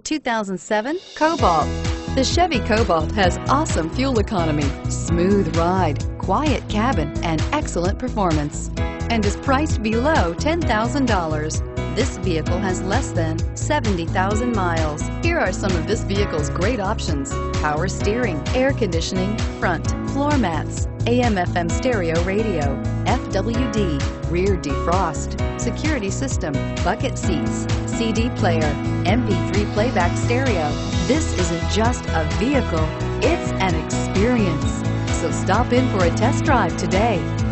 2007 Cobalt. The Chevy Cobalt has awesome fuel economy, smooth ride, quiet cabin, and excellent performance, and is priced below $10,000. This vehicle has less than 70,000 miles. Here are some of this vehicle's great options: power steering, air conditioning, front, floor mats, AM/FM stereo radio, FWD, rear defrost, security system, bucket seats, CD player, MP3 playback stereo. This isn't just a vehicle, it's an experience. So stop in for a test drive today.